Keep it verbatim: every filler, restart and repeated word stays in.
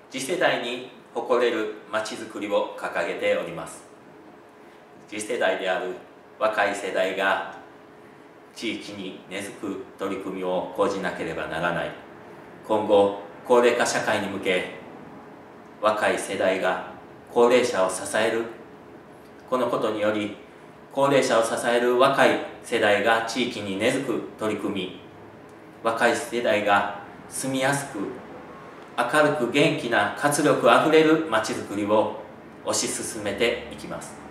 次世代に誇れるまちづくりを掲げております。次世代である若い世代が地域に根付く取り組みを講じなければならない。今後高齢化社会に向け、若い世代が高齢者を支える、このことにより高齢者を支える若い世代が地域に根付く取り組み、若い世代が住みやすく明るく元気な活力あふれるまちづくりを推し進めていきます。